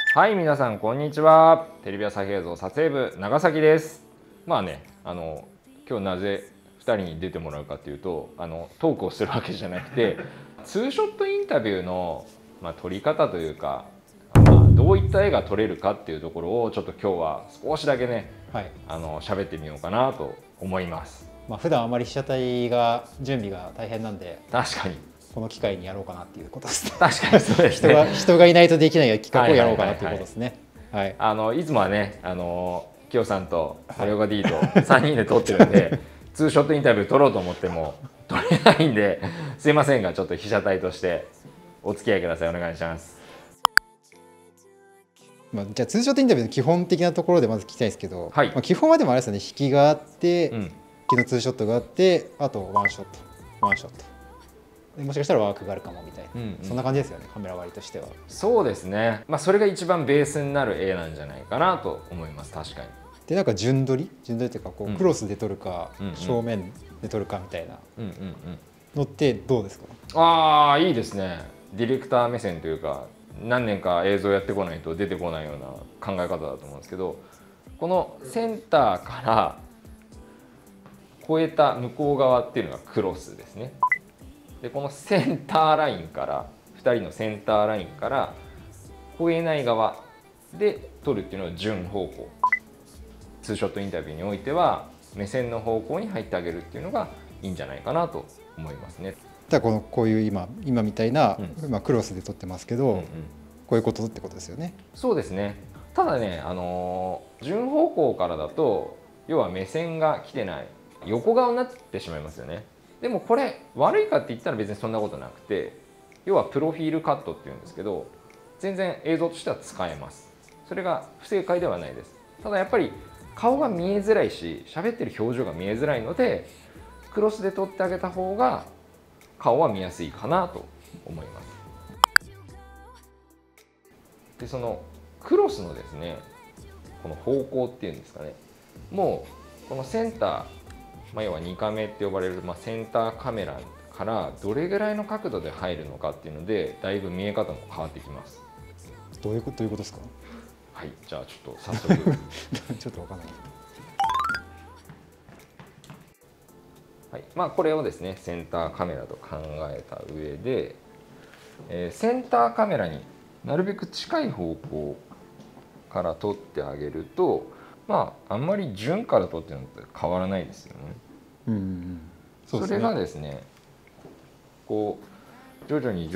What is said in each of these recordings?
はい、皆さんこんにちは。テレビ朝日映像撮影部長崎です。まあね、今日なぜ2人に出てもらうかというと、トークをするわけじゃなくて、ツーショットインタビューの撮り方というか、どういった絵が撮れるかっていうところをちょっと今日は少しだけね、喋ってみようかなと思います。 普段あまり被写体が準備が大変なんで、 確かにこの機会にやろうかなっていうことですね。 確かにそうですね。 人がいないとできない企画をやろうかなっていうことですね。 いつもはね、きよさんと森岡 D と3人で撮ってるんで、ツーショットインタビュー撮ろうと思っても撮れないんで、すいませんがちょっと被写体としてお付き合いください。お願いします。 じゃあツーショットインタビューの基本的なところでまず聞きたいですけど、 はい、 基本はでもあれですよね、引きがあって、引きのツーショットがあって、あとワンショットもしかしたらワークがあるかもみたいな、そんな感じですよね、カメラ割りとしては。 そうですね、それが一番ベースになる絵なんじゃないかなと思います。確かに。 でなんか順撮りっていうかクロスで撮るか、正面で撮るかみたいなのってどうですか？ いいですね。ディレクター目線というか、何年か映像やってこないと出てこないような考え方だと思うんですけど、このセンターから越えた向こう側っていうのがクロスですね。でこのセンターラインから2人のセンターラインから越えない側で撮るっていうのは順方向。ツーショットインタビューにおいては目線の方向に入ってあげるっていうのがいいんじゃないかなと思いますね。 じゃあこういう今みたいな、クロスで撮ってますけど、こういうことってことですよね。 そうですね。ただね、順方向からだと要は目線が来てない横側になってしまいますよね。でもこれ悪いかって言ったら別にそんなことなくて、要はプロフィールカットっていうんですけど、全然映像としては使えます。それが不正解ではないです。ただやっぱり顔が見えづらいし、喋ってる表情が見えづらいので、クロスで撮ってあげた方が顔は見やすいかなと思います。でそのクロスのですね、この方向っていうんですかね、もうこのセンター、要は2カメって呼ばれる、センターカメラからどれぐらいの角度で入るのかっていうので、だいぶ見え方も変わってきます。 どういうことですか？ はい、じゃあちょっと早速ちょっとわかんない。 はい、これをですねセンターカメラと考えた上で、センターカメラになるべく近い方向から撮ってあげると、あんまり順から撮ってるのって変わらないですよね。それがですね、こう徐々に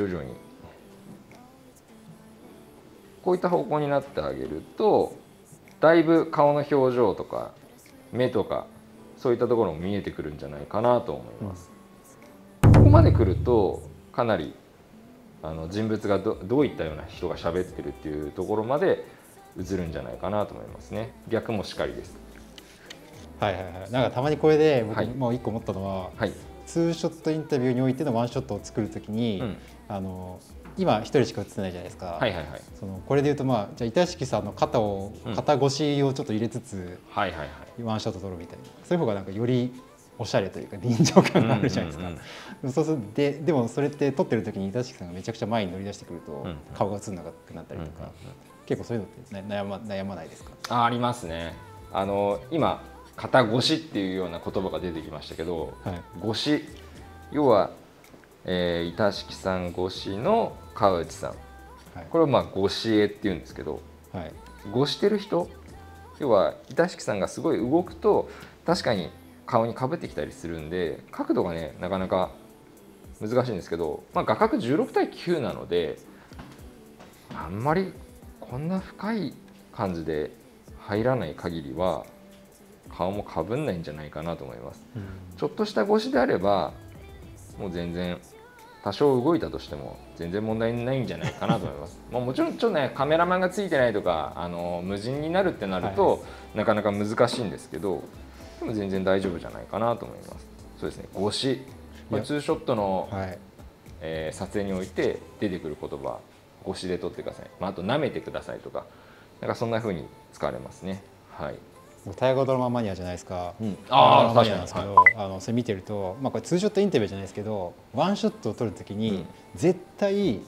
こういった方向になってあげると、だいぶ顔の表情とか目とかそういったところも見えてくるんじゃないかなと思います。ここまで来るとかなり人物がどういったような人が喋ってるっていうところまで映るんじゃないかなと思いますね。逆もしかりです。 なんかたまにこれで僕もう一個思ったのは、ツーショットインタビューにおいてのワンショットを作るときに、今一人しか映ってないじゃないですか。これでいうとじゃあ板敷さんの肩越しをちょっと入れつつワンショット撮るみたいな、そういう方がなんかよりおしゃれというか臨場感があるじゃないですか。そうするとでもそれって撮ってる時に板敷さんがめちゃくちゃ前に乗り出してくると顔が映んなくなったりとか、結構そういうのって悩まないですか？ ありますね。今肩越しっていうような言葉が出てきましたけど、越し、要は、板敷さん越しの川内さん、これを越し絵っていうんですけど、越してる人、要は板敷さんがすごい動くと確かに顔にかぶってきたりするんで、角度がねなかなか難しいんですけど、画角16対9なのであんまりこんな深い感じで入らない限りは顔もかぶんないんじゃないかなと思います。ちょっとした越しであればもう全然多少動いたとしても全然問題ないんじゃないかなと思います。もちろんちょっとねカメラマンがついてないとか無人になるってなると、なかなか難しいんですけど、でも全然大丈夫じゃないかなと思います。そうですね、越し、これツーショットの、撮影において出てくる言葉、越しで撮ってください、あと舐めてくださいとか、なんかそんな風に使われますね。 大河ドラママニアじゃないですか。 確かになんですけど、それ見てると、これツーショットインタビューじゃないですけど、ワンショットを撮るときに絶対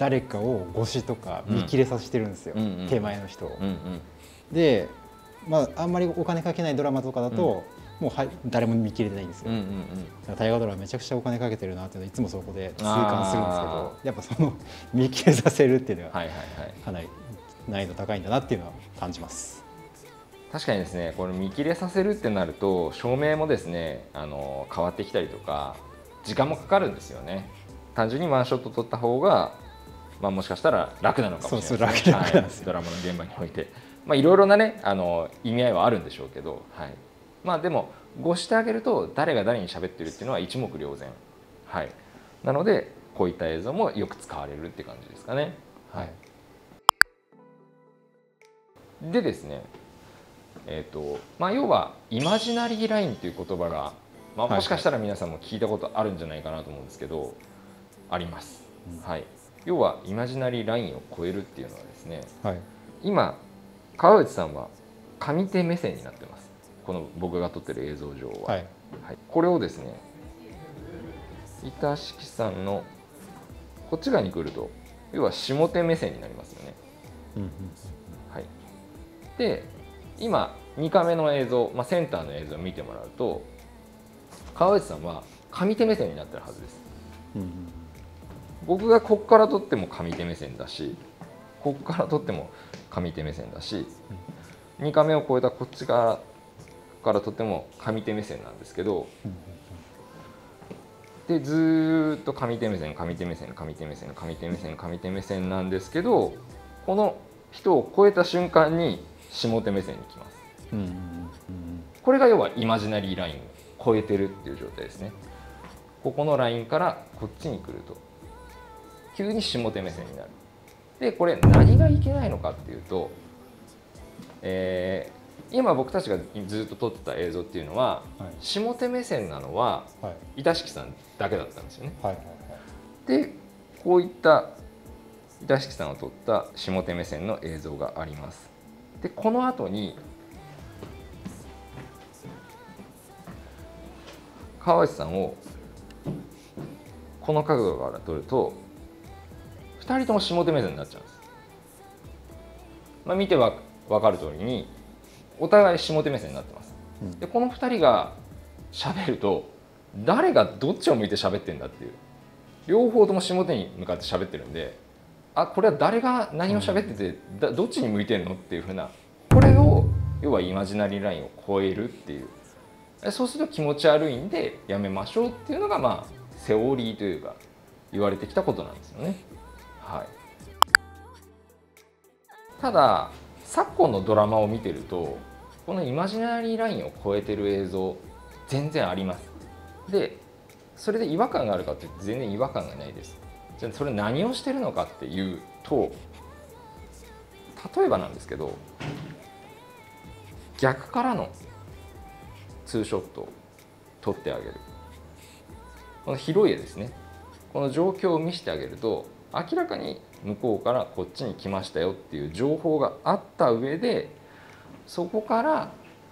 誰かを越しとか見切れさせてるんですよ、手前の人を。で、あんまりお金かけないドラマとかだと、もう誰も見切れてないんですよ。大河ドラマめちゃくちゃお金かけてるなっていうのはいつもそこで痛感するんですけど、やっぱその見切れさせるっていうのはかなり難易度高いんだなっていうのは感じます。 確かにですね、これ見切れさせるってなると照明もですね変わってきたりとか時間もかかるんですよね。単純にワンショット撮った方が、もしかしたら楽なのかもしれないですね。楽なんですよ、ドラマの現場においていろいろなね意味合いはあるんでしょうけど、でも越してあげると誰が誰に喋ってるっていうのは一目瞭然、なのでこういった映像もよく使われるって感じですかね。でですね、要はイマジナリーラインという言葉が、もしかしたら皆さんも聞いたことあるんじゃないかなと思うんですけど、あります。要はイマジナリーラインを超えるっていうのはですね、今川内さんは上手目線になってます。この僕が撮ってる映像上は、これをですね板敷さんのこっち側に来ると要は下手目線になりますよね。で今2カメの映像、センターの映像を見てもらうと川内さんは上手目線になってるはずです。僕がこっから撮っても上手目線だし、こっから撮っても上手目線だし、2カメを超えたこっち側から撮っても上手目線なんですけど、でずっと上手目線上手目線上手目線上手目線上手目線なんですけど、この人を超えた瞬間に下手目線に来ます。これが要はイマジナリーラインを超えてるっていう状態ですね。ここのラインからこっちに来ると急に下手目線になる。でこれ何がいけないのかっていうと、今僕たちがずっと撮ってた映像っていうのは、下手目線なのは板敷さんだけだったんですよね。でこういった板敷さんを撮った下手目線の映像があります。でこの後に川内さんをこの角度から撮ると2人とも下手目線になっちゃうんです。見て分かる通りにお互い下手目線になってます。でこの2人が喋ると誰がどっちを向いて喋ってんだっていう、両方とも下手に向かって喋ってるんで、これは誰が何を喋っててどっちに向いてるのっていうふうな、これを要はイマジナリーラインを超えるっていう、そうすると気持ち悪いんでやめましょうっていうのがセオリーというか言われてきたことなんですよね。ただ昨今のドラマを見てるとこのイマジナリーラインを超えてる映像全然あります。でそれで違和感があるかって全然違和感がないです。じゃあそれ何をしてるのかっていうと、例えばなんですけど逆からのツーショットを撮ってあげる、この広い絵ですね、この状況を見せてあげると明らかに向こうからこっちに来ましたよっていう情報があった上で、そこから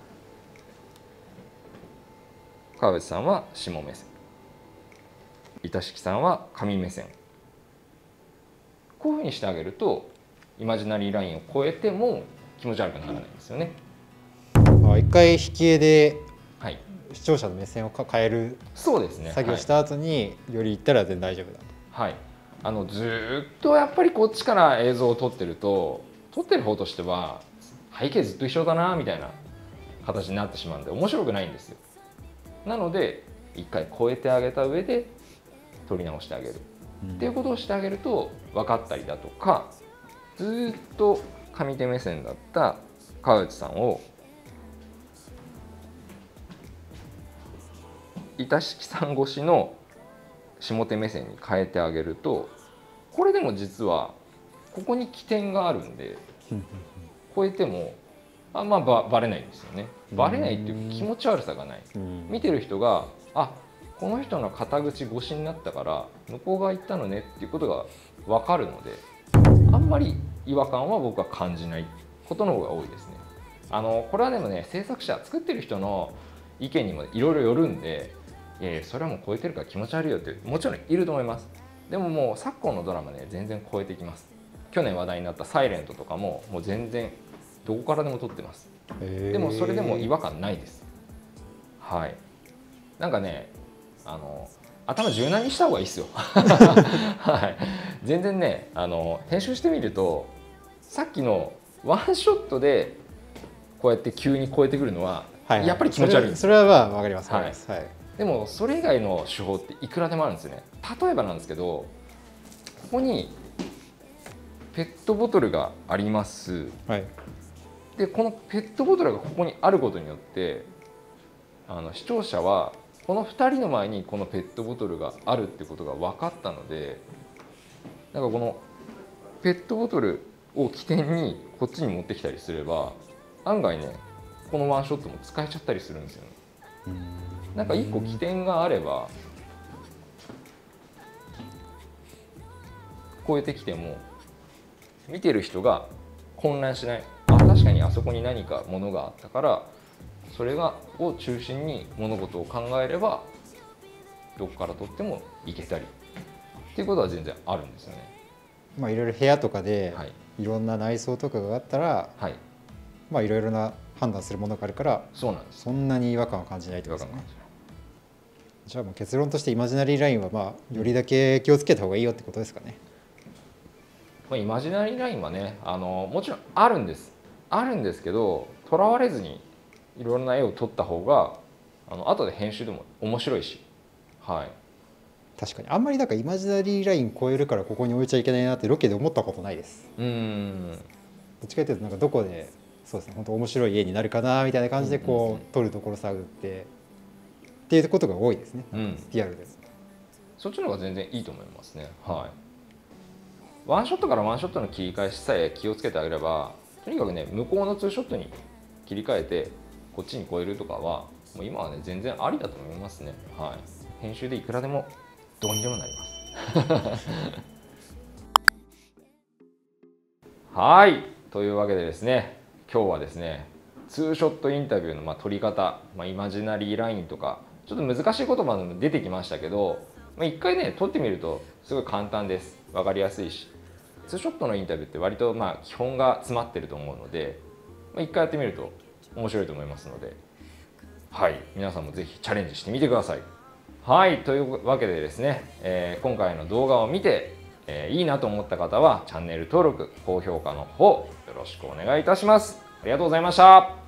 川内さんは下目線、板敷さんは上目線、こういうふうにしてあげるとイマジナリーラインを超えても気持ち悪くならないんですよね。 一回引き絵で視聴者の目線を変える作業した後によりいったら全然大丈夫だと。 ずっとやっぱりこっちから映像を撮ってると撮ってる方としては背景ずっと一緒だなみたいな形になってしまうんで面白くないんですよ。なので一回超えてあげた上で撮り直してあげるっていうことをしてあげると分かったりだとか、ずっと上手目線だった川内さんを板敷さん越しの下手目線に変えてあげると、これでも実はここに起点があるんで超えてもバレないんですよね。バレないっていう気持ち悪さがない。見てる人がこの人の肩口越しになったから向こう側行ったのねっていうことが分かるので、あんまり違和感は僕は感じないことの方が多いですね。これはでもね、制作者作ってる人の意見にもいろいろよるんで、それはもう超えてるから気持ち悪いよってもちろんいると思います。 でももう昨今のドラマね全然超えてきます。去年話題になった「サイレント」とかももう全然どこからでも撮ってます。でもそれでも違和感ないです。はい、なんかね頭柔軟にした方がいいですよ。はい、全然ね編集してみるとさっきのワンショットでこうやって急に超えてくるのはやっぱり気持ち悪いんです。 それはまあ分かります。はい、 でもそれ以外の手法っていくらでもあるんですよね。例えばなんですけど、ここにペットボトルがあります。はい、でこのペットボトルがここにあることによって視聴者はこの2人の前にこのペットボトルがあるってことが分かったので、なんかこのペットボトルを起点にこっちに持ってきたりすれば案外ねこのワンショットも使えちゃったりするんですよね。なんか1個起点があれば超えてきても見てる人が混乱しない。確かにあそこに何かものがあったからそれを中心に物事を考えればどこから撮ってもいけたりっていうことは全然あるんですよね。 まあいろいろ部屋とかでいろんな内装とかがあったら、はい、まあいろいろな判断するものがあるからそんなに違和感を感じないってことですね。じゃあもう結論としてイマジナリーラインはまあよりだけ気をつけた方がいいよってことですかね。 まあ、イマジナリーラインはねもちろんあるんですけど、とらわれずにいろんな絵を撮った方が後で編集でも面白いし、はい、 確かにあんまりなんかイマジナリーライン超えるからここに置いちゃいけないなってロケで思ったことないです。どっちかというとなんかどこでそうですね本当面白い絵になるかなみたいな感じでこう撮るところ探ってっていうことが多いですね、リアルで。 そっちの方が全然いいと思いますね。はい、ワンショットからワンショットの切り返しさえ気をつけてあげれば、とにかくね向こうのツーショットに切り替えてこっちに超えるとかはもう今はね全然ありだと思いますね。はい、編集でいくらでもどうにでもなります。はい、というわけでですね、今日はですねツーショットインタビューの撮り方、イマジナリーラインとかちょっと難しい言葉も出てきましたけど、一回ね撮ってみるとすごい簡単です。分かりやすいし、ツーショットのインタビューって割と基本が詰まってると思うので、一回やってみると面白いと思いますので、はい、皆さんもぜひチャレンジしてみてください。はい、というわけでですね、今回の動画を見て、いいなと思った方はチャンネル登録、高評価の方よろしくお願いいたします。ありがとうございました。